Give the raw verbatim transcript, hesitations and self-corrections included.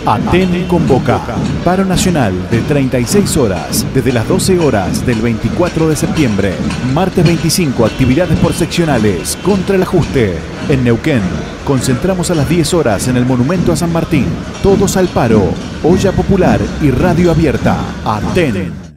Aten convoca. Paro nacional de treinta y seis horas desde las doce horas del veinticuatro de septiembre. Martes veinticinco, actividades por seccionales contra el ajuste. En Neuquén, concentramos a las diez horas en el Monumento a San Martín. Todos al paro. Olla popular y radio abierta. Aten.